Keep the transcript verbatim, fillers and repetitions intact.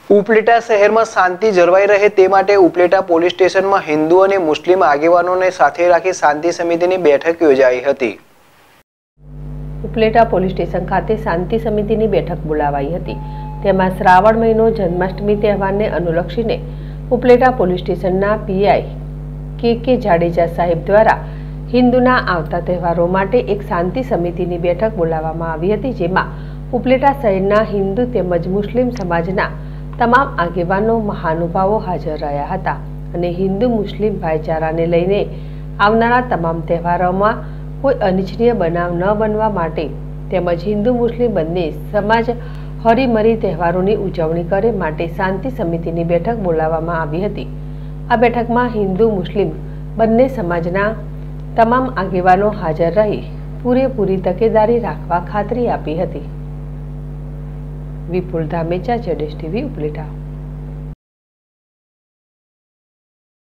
ઉપલેટા શહેરમાં શાંતિ જળવાઈ રહે તે માટે ઉપલેટા પોલીસ સ્ટેશનમાં હિન્દુ અને મુસ્લિમ આગેવાનોને સાથે રાખી શાંતિ સમિતિની બેઠક યોજાઈ હતી। ઉપલેટા પોલીસ સ્ટેશન ખાતે શાંતિ સમિતિની બેઠક બોલાવાઈ હતી। તેમાં શ્રાવણ મહિનો જન્માષ્ટમી તહેવારને અનુલક્ષીને ઉપલેટા પોલીસ સ્ટેશનના પીઆઈ કે કે જાડેજા સાહેબ દ્વારા હિન્દુના આવતા તહેવારો માટે એક શાંતિ સમિતિની બેઠક બોલાવવામાં આવી હતી, જેમાં ઉપલેટા શહેરના હિન્દુ તેમજ મુસ્લિમ સમાજના તમામ આગેવાનો મહાનુભાવો હાજર રહ્યા હતા અને હિન્દુ મુસ્લિમ ભાઈચારાને લઈને આવનારા તમામ તહેવારોમાં કોઈ અનિચ્છનીય બનાવ ન બનવા માટે તેમજ હિન્દુ મુસ્લિમ બંને સમાજ હળીમળી તહેવારોની ઉજવણી કરે માટે શાંતિ સમિતિની બેઠક બોલાવવામાં આવી હતી। આ બેઠકમાં હિન્દુ મુસ્લિમ બંને સમાજના તમામ આગેવાનો હાજર રહી પૂરેપૂરી તકેદારી રાખવા ખાતરી આપી હતી। વિપુલ ધામેચા, જેડેશ ટીવી, ઉપલેટા।